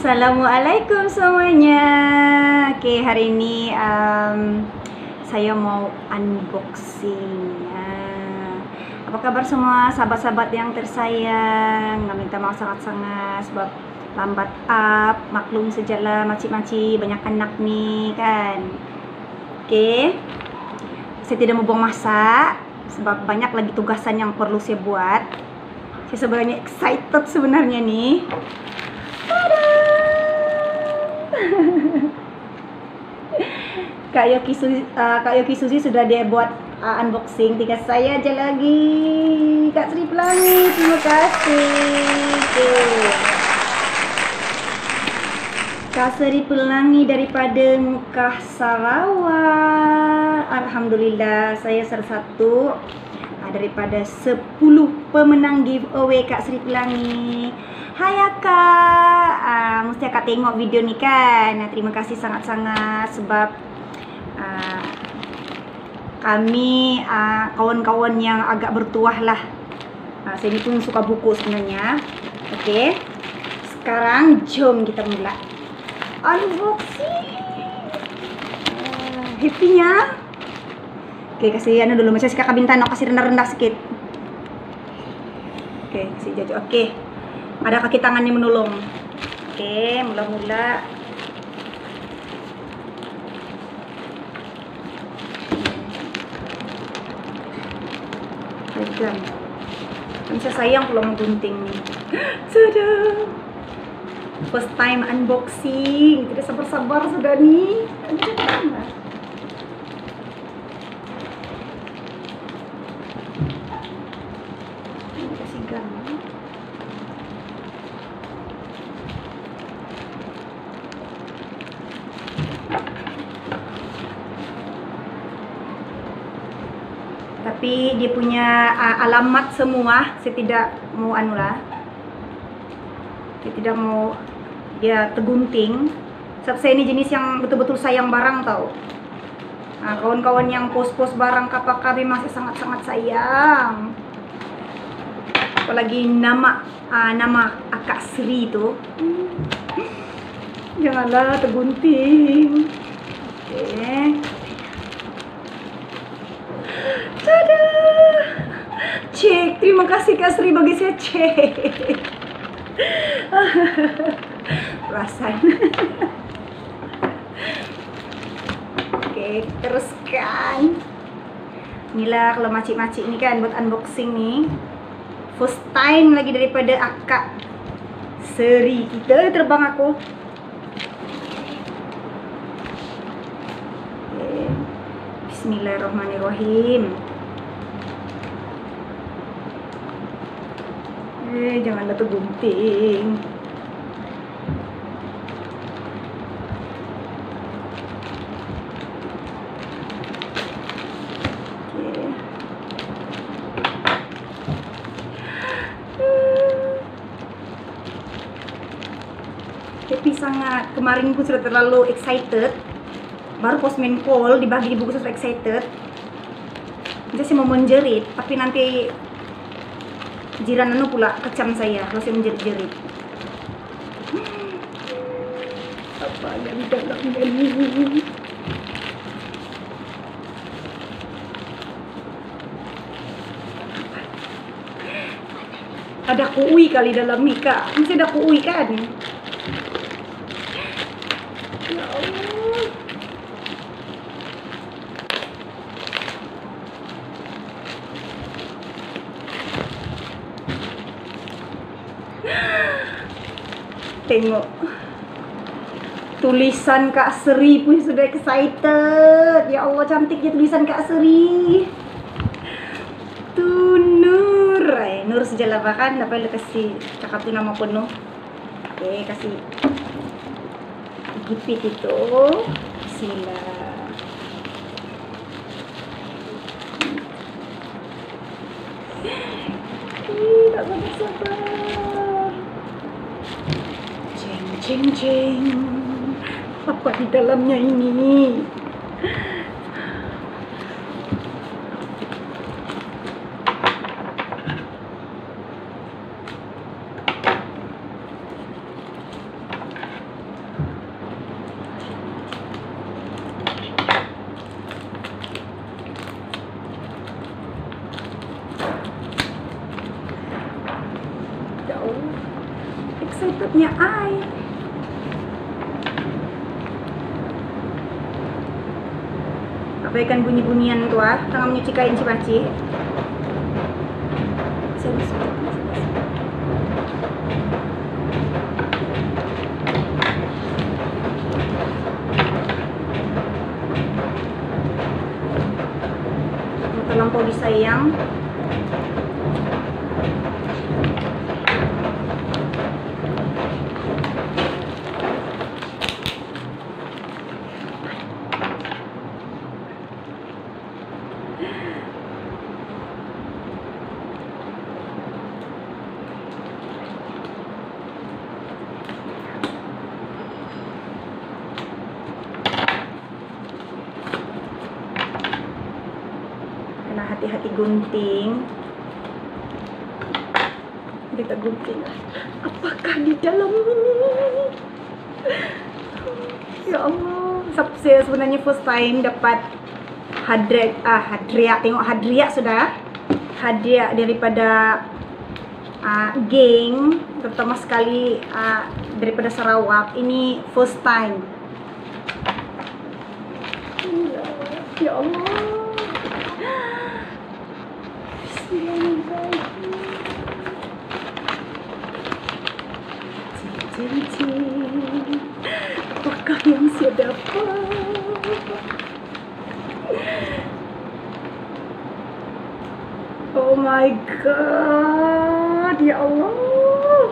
Assalamualaikum semuanya. Oke, hari ini saya mau unboxing. Apa kabar semua sahabat-sahabat yang tersayang? Nggak minta maaf sangat-sangat sebab lambat up, maklum sejalah makcik-makcik banyak anak nih kan. Oke, saya tidak mau buang masa sebab banyak lagi tugasan yang perlu saya buat. Saya sebenarnya excited sebenarnya nih. Kak Yoki Susi sudah dia buat unboxing. Tinggal saya aja lagi. Kak Sri Pelangi, terima kasih. Kak Sri Pelangi daripada Mekah Sarawak. Alhamdulillah, saya salah satu daripada 10 pemenang giveaway Kak Sri Pelangi. Hai Kak, mesti Kak tengok video ni kan. Terima kasih sangat-sangat sebab kami kawan-kawan yang agak bertuah lah. Saya ni pun suka buku sebenarnya. Oke, sekarang jom kita mula unboxing. Happy-nya. Oke, kasih anu dulu. Macam si Kakak Bintang, kasih rendah-rendah sedikit. Oke, kasih jatuh. Oke. Ada kaki tangannya menolong. Oke, mula-mula pegang. Bisa sayang kalau mau gunting nih. Sudah. First time unboxing. Tidak sabar-sabar sudah nih. Kasih gam. Tapi dia punya alamat semua, saya tidak mau saya tidak mau dia tergunting. Sebab saya ini jenis yang betul-betul sayang barang tau. Kawan-kawan yang post-post barang kapal kami masih sangat-sangat sayang. Apalagi nama Kak Sri itu. Janganlah tergunting. Oke. Tada! Cek, terima kasih Kak Sri bagi saya cek. Perasaan. Oke, teruskan. Inilah kalau macik-macik ini kan buat unboxing nih. First time lagi daripada Akak Sri kita terbang aku. Oke. Bismillahirrahmanirrahim. Janganlah tergunting. Happy sangat. Kemarin aku sudah terlalu excited. Baru postman call dibagi di buku sudah excited. Jadi saya mau menjerit, tapi nanti jiran anu pula kecam saya kalau saya menjerit-jerit. Apa yang di dalamnya ini? Ada kui kali dalam nih Kak. Masih ada kui kan? Ya Allah. Tengok tulisan Kak Sri pun sudah excited. Ya Allah, cantiknya tulisan Kak Sri. Nur. Nur sejalah bahkan dapat kasih cakap tu nama penuh. Oke, kasih gipit itu. Bismillah. Tak sabar-sabar. Jeng jeng. Apa di dalamnya ini? takutnya ai. Abaikan bunyi-bunyian tuh ah, tengah menyuci kain cipaci. Terlampau disayang. Kena hati-hati gunting. Kita gunting. Apakah di dalam ini? Ya Allah. Saya sebenarnya first time dapat hadiah. Tengok hadiah sudah. Hadiah daripada geng, terutama sekali daripada Sarawak. Ini first time. Ya Allah. Cincin, apakah yang saya dapat? Oh my god, ya Allah.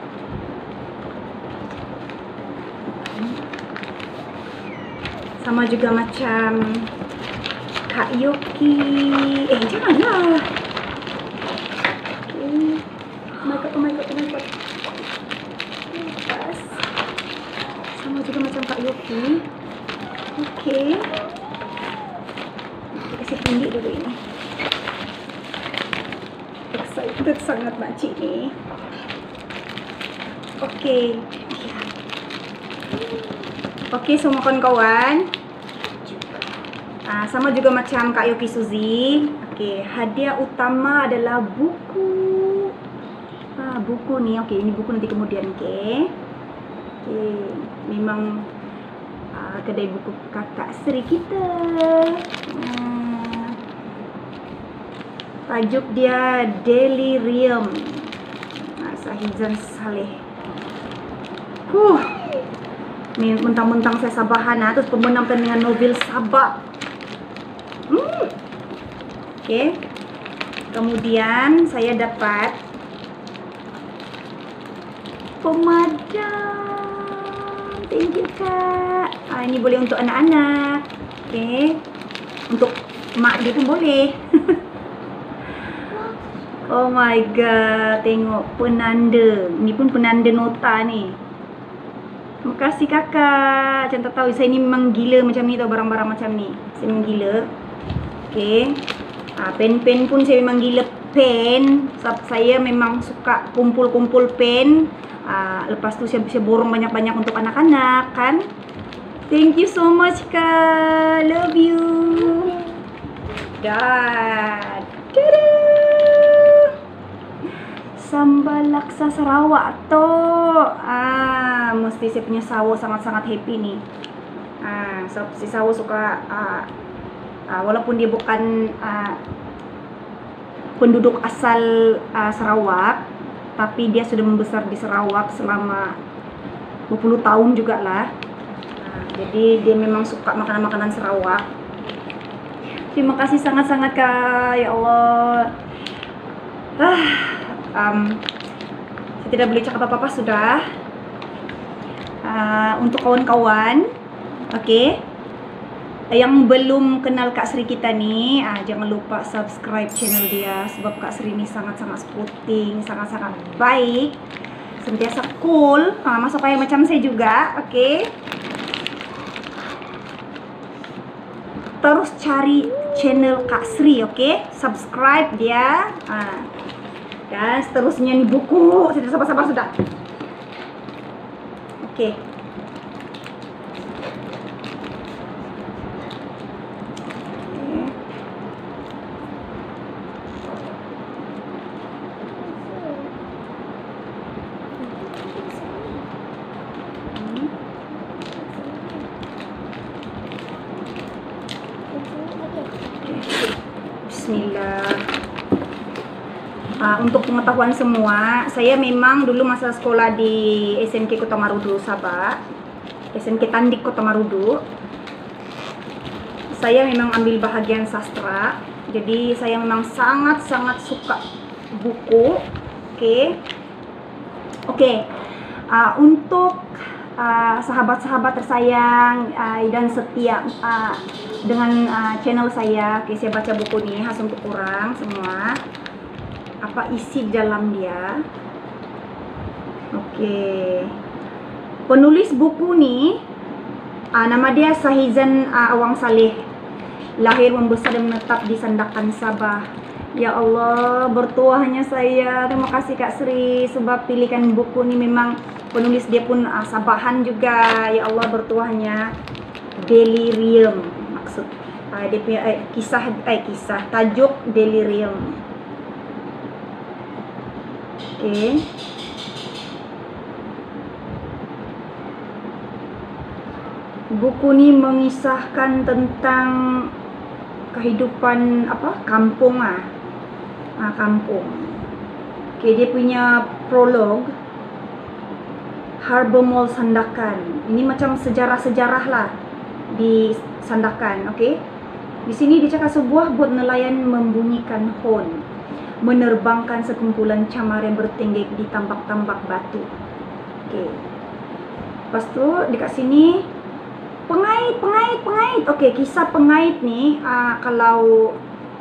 Sama juga macam Kak Yoki. Janganlah. Oh my god. Sama juga macam Kak Yoki. Oke. Kasih tunjuk dulu ini. Excited sangat makcik ni. Oke, semua kawan-kawan. Sama juga macam Kak Yoki Suzy. Oke, hadiah utama adalah buku. Buku nih. Oke, ini buku nanti kemudian. Oke, memang kedai buku kakak Sri kita. Tajuk dia Delirium. Sahizan Saleh. Ni mentang-mentang saya Sabahan terus pemenang dengan novel Sabah. Oke. Kemudian saya dapat pemadam. Thank you Kak. Ini boleh untuk anak-anak. Oke. Untuk mak dia pun boleh. Oh my god, tengok penanda. Ni pun penanda nota ni. Terima kasih kakak. Macam tak tahu, saya ni memang gila macam ni tau, barang-barang macam ni. Saya memang gila. Okey. Pen-pen pun saya memang gila pen. Sebab saya memang suka kumpul-kumpul pen. Lepas tu saya borong banyak-banyak untuk anak-anak kan. Thank you so much kak. Love you. Dan sambal laksa Sarawak tu. Mesti saya punya sawo sangat-sangat happy ni. So, si sawo suka walaupun dia bukan penduduk asal Sarawak, tapi dia sudah membesar di Sarawak selama 20 tahun jugalah. Jadi dia memang suka makanan-makanan Sarawak. Terima kasih sangat-sangat kak. Ya Allah. Saya tidak boleh cakap apa-apa sudah. Untuk kawan-kawan, okey, yang belum kenal Kak Sri kita ni, jangan lupa subscribe channel dia. Sebab Kak Sri ni sangat-sangat sporting, sangat-sangat baik, sentiasa cool, masuk kayak macam saya juga. Okey, terus cari channel Kak Sri, okey, subscribe dia. Dan seterusnya ni buku. Saya tak sabar-sabar sudah. Okey. Bismillah. Untuk pengetahuan semua, saya memang dulu masa sekolah di SMK Kota Marudu, Sabah, SMK Tandik Kota Marudu, saya memang ambil bahagian sastra. Jadi saya memang sangat-sangat suka buku. Oke. Untuk sahabat-sahabat tersayang dan setia dengan channel saya, saya baca buku ini khas untuk kurang semua. Apa isi dalam dia? Penulis buku ni nama dia Sahizan Awang Saleh. Lahir, membesar dan menetap di Sandakan, Sabah. Ya Allah, bertuahnya saya. Terima kasih Kak Sri sebab pilihkan buku ni. Memang penulis dia pun Sabahan juga. Ya Allah, bertuahnya. Delirium maksud dia punya kisah tajuk Delirium. Buku ni mengisahkan tentang kehidupan kampung kampung. Dia punya prolog Harbour Mall Sandakan. Ini macam sejarah-sejarah lah di Sandakan. Di sini dia cakap sebuah bot nelayan membunyikan horn, menerbangkan sekumpulan camar yang bertenggek di tambak-tambak batu. Lepas tu dekat sini pengait. Kisah pengait ni kalau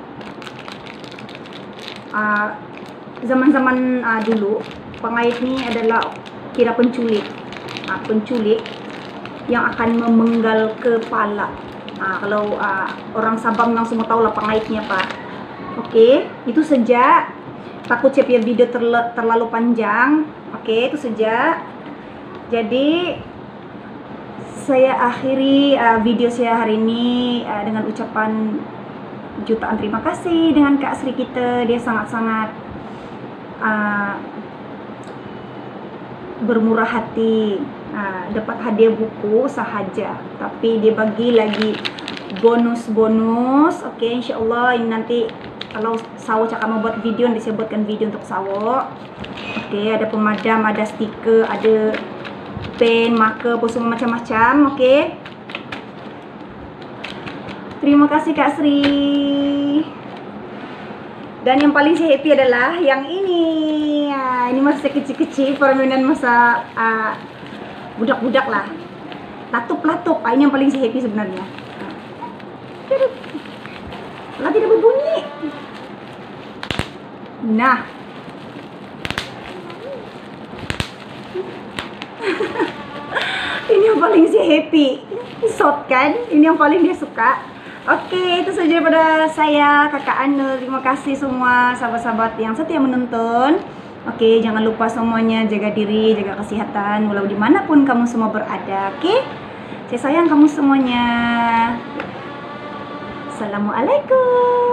zaman-zaman dulu, pengait ni adalah kira penculik. Penculik yang akan memenggal kepala. Kalau orang Sabah memang semua tahulah pengaitnya apa. Itu sejak, takut saya punya video terlalu panjang. Itu sejak. Jadi saya akhiri video saya hari ini dengan ucapan jutaan terima kasih dengan Kak Sri kita. Dia sangat-sangat bermurah hati. Dapat hadiah buku sahaja, tapi dia bagi lagi bonus. InsyaAllah ini nanti kalau Sawo cakap mau buat video, nanti saya buatkan video untuk Sawo. Ada pemadam, ada stiker, ada pen, marker, semua macam-macam. Terima kasih Kak Sri. Dan yang paling saya happy adalah yang ini. Ini masa kecil-kecil, permainan masa budak-budak lah. Latup-latup. Ini yang paling saya happy sebenarnya. Lah tidak berbunyi. Nah. Ini yang paling saya happy. Shot kan? Ini yang paling dia suka. Itu saja daripada saya, Kakak Anu. Terima kasih semua sahabat-sahabat yang setia menonton. Jangan lupa semuanya jaga diri, jaga kesehatan walau dimanapun kamu semua berada. Saya sayang kamu semuanya. Assalamualaikum.